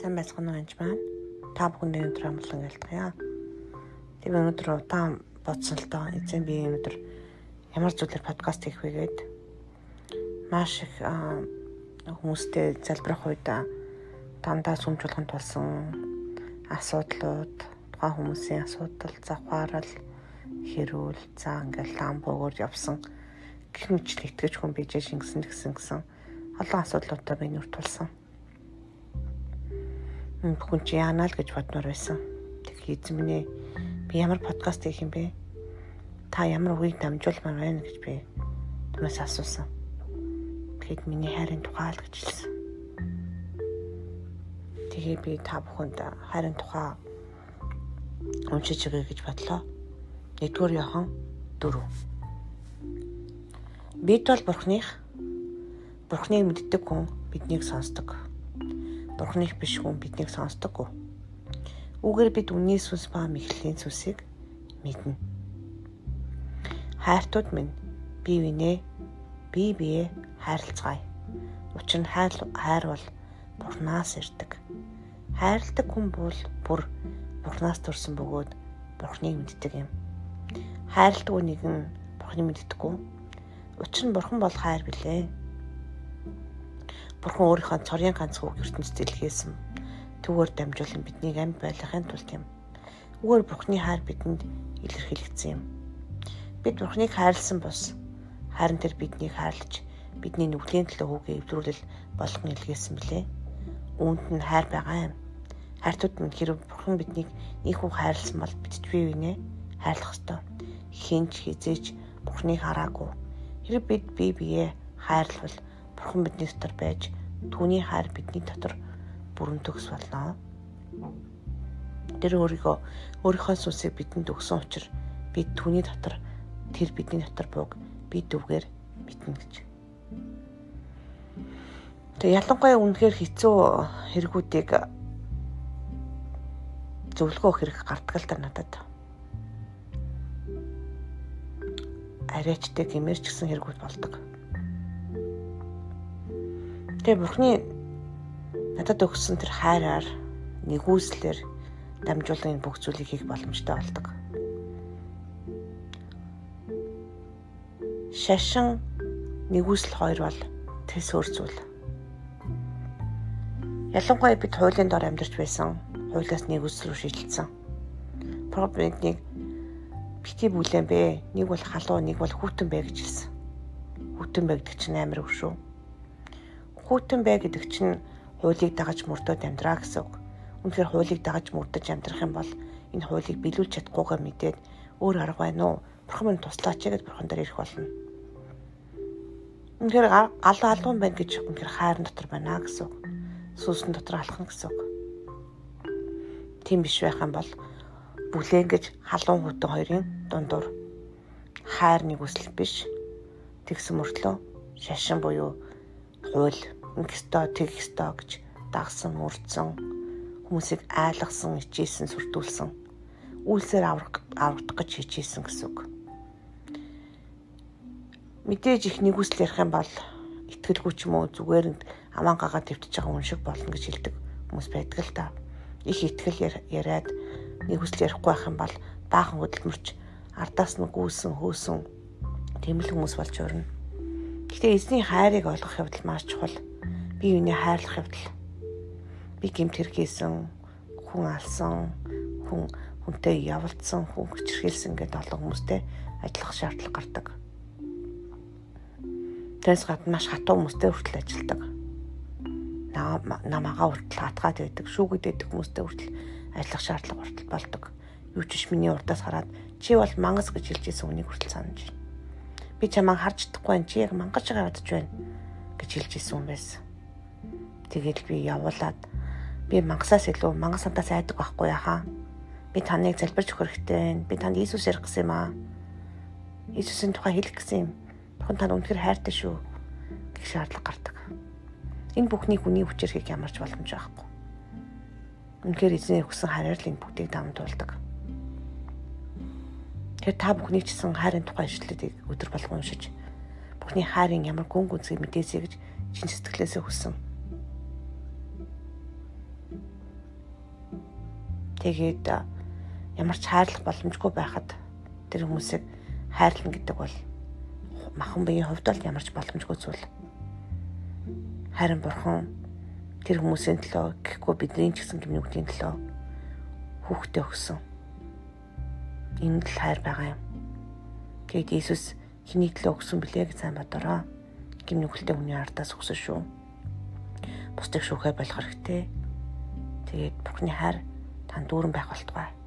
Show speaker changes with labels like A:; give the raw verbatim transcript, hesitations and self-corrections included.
A: Сайн байцгаана уу анч маань. Та бүхэнд өнөөдөр амглан ялтгая. Тэгээ өнөөдөр удаан бодсон л доо. Эзэн би өнөөдөр ямар зүйлээр подкаст хийх вэ гээд маш их хүмүүстэй залбирах үед дандаа сүмж болгонд болсон асуудлууд, тухайн хүмүүсийн асуудал, завхаарал, хэрүүл, за ингээл лам бөгөөд явсан гэх мэтлэг итгэж хүн бижээ шингэсэн гэсэн гэсэн олон асуудлуудаа би нүрт тулсан. Хүн чи яана л гэж бодмоор байсан. Тэгэхээр эзэн минь ээ би ямар подкаст хийх юм бэ? Та ямар үгийг дамжуулмаар байна гэж би түүнээс асуусан. Тэгэхэд миний хайрын тухай л гэж хэлсэн. Тэгээ би та бүхэнд хайрын тухай уншиж өгье гэж бодлоо. Нэгдүгээр Иохан дөрөв. Бид бол Бурханых Бурханыг мэддэг хүн биднийг сонсдог. Бурханых биш хүн биднийг сонсдоггүй. Үүгээр бид үнний сүнс ба мэхлийн сүнсийг мэднэ. Хайртууд минь бие биенээ бие бие хайрлцгаая. Учир нь хайр хайр бол Бурханаас ирдэг. Хайрладаг хүн бол бүр Бурханаас төрсөн бөгөөд Бурханыг мэддэг юм. Хайрладаг нэг нь Бурханыг мэддэггүй. Учир нь Бурхан бол хайр билээ. Бурхан өөрийнхөө цорын ганц хүүг ертөнцид илгээсэн. Түүгээр дамжуулан биднийг амьд байлгахын тулд юм. Үүгээр Бурханы хайр бидэнд илэрхийлэгдсэн юм. Бид Бурханыг хайрлсан бус харин тэр биднийг хайрлаж бидний нүглийн төлөө хүүгээ эвдрүүлэл болгон илгээсэн билээ. Үүнд нь хайр байгаа юм. Хайртууд нь хэрэг Бурхан биднийг ийхүү хайрлсан бол бид ч бие биенээ хайрлах ёстой. Хинч хизээч Бурханыг хараагүй. Хэрэг бид бие биеэ хайрлавал Бурхан бидний дотор байж түүний хайр бидний дотор бүрэн төгс болно. Тэр өөрийгөө өөрийнхөө сүнсийг бидэнд өгсөн учраас бид түүний дотор тэр бидний дотор буг бид үгээр мэднэ гэж. Тэгээ ялангуяа үнэхээр хэцүү хэрэгүүдийг зөвлөгөө хэрэг гардаг л да надад. Арайчтай гэмэрч гисэн хэрэгүүд болдог. Тэгээ Бурханы надад өгсөн тэр хайраар нэгүслэр дамжуулан бүх зүйлийг хийх боломжтой болдог. Шашин нэгүсэл хоёр бол тэс өөр зүйл. Ялангуяа бид хуулийн дор амьдарч байсан хуулиас нэгүсэл рүү шийдэлсэн. Проблемыг бити бүлээн бэ. Нэг бол халуун, нэг бол хүүтэн бэ гэж хэлсэн. Хүүтэн бэ гэдэг чинь амар өв шүү. Хүүтэн бэ гэдэг чинь хуулийг дагаж мөрдөд амьдраа гэсэн үг. Үнэхээр хуулийг дагаж мөрдөж амьдрах юм бол энэ хуулийг биелүүлж чадахгүйгээ мэдээд өөр арга байна уу? Бурхан минь туслаач гэж Бурхан дээр ирэх болно. Үнэхээр гал алган байна гэж үнэхээр хайрын дотор байна гэсэн үг. Сүнсэн дотор алхан гэсэн үг. Тийм биш байх юм бол бүлээн гэж халуун хүүтэн хоёрын дундуур хайр нэг үсэл биш. Тэгсэн мөртлөө шашин буюу хууль ингэстөө тэгстөө гэж дагсан мөрдсөн хүмүүсийг айлгсан, ичээсэн, сүрдүүлсэн үйлсээр аврах аврагдах гэж хичээсэн гэсэн үг. Мэдээж их нэгүсэл ярих юм бол итгэлгүй ч юм уу зүгээр нь аман гагаа твтж байгаа хүн шиг болно гэж хэлдэг хүмүүс байдаг л та. Их итгэл яриад нэгүсэл ярихгүй байх юм бол баахан хөдөлмөрч ардаас нь гүйсэн хөөсөн тэмэл хүмүүс болж өрнө. Гэхдээ эзний хайрыг олгох явдал маш чухал. Би юуны хайрлах явдал. Би гэмт хэрэгсэн, хүн алсан, хүн хүнтэй явуулсан, хүн хүчрхийлсэн гэдэг олон хүмүүстэй ажиллах шаардлага гардаг. Тэрс гадна маш хатуу хүмүүстэй хүртэл ажилладаг. Намаага хүртэл хатгаад байдаг, шүүгээд байдаг хүмүүстэй хүртэл ажиллах шаардлага хүртэл болдог. Юу ч биш миний урдаас хараад чи бол мангас гэж хэлж ирсэн үнийг хүртэл санаж байна. Би чамайг харж чадахгүй энэ чи яг мангаж байгаа бодож байна гэж хэлж ирсэн юм байсан. Тэгээд би явуулаад би мангасаас илүү мангас сантаас айдаг байхгүй яхаа. Би таныг залбирч өгөх хэрэгтэй. Би танд Иесус ярих гэсэн юм аа. Иесусийн тухай хэлэх гэсэн юм. Бурхан танд үнэхээр хайртай шүү гэх шаардлага гардаг. Энэ бүхний хүний хүчээр хийх ямарч боломж байхгүй. Үнэхээр эзний өгсөн хайраар л энэ бүгдийг дамжуулдаг. Тэгэхээр та бүхний ч гэсэн хайрын тухай ишлэлийг өдөр болгон уншиж бүхний хайрын ямар гүн гүнзгий мэдээсэй гэж чин сэтгэлээсээ хүссэн. Тэгээд ямар ч хайрлах боломжгүй байхад тэр хүмүүсийг хайрлах гэдэг бол махан биеийн хувьд бол ямар ч боломжгүй зүйл. Харин Бурхан тэр хүмүүсийн төлөө гэхгүй бидний ч гэсэн гимнүглийн төлөө хүүхдээ өгсөн. Энэ л хайр байгаа юм. Тэгээд Иесус хэний төлөө өгсөн блэ гэж сайн бодороо. Гимнүгэлтэй хүний ардаас өгсөн шүү. Бусдыг шүүхэ болох хэрэгтэй. Тэгээд Бурханы хайр танд дүүрэн байх болтугай.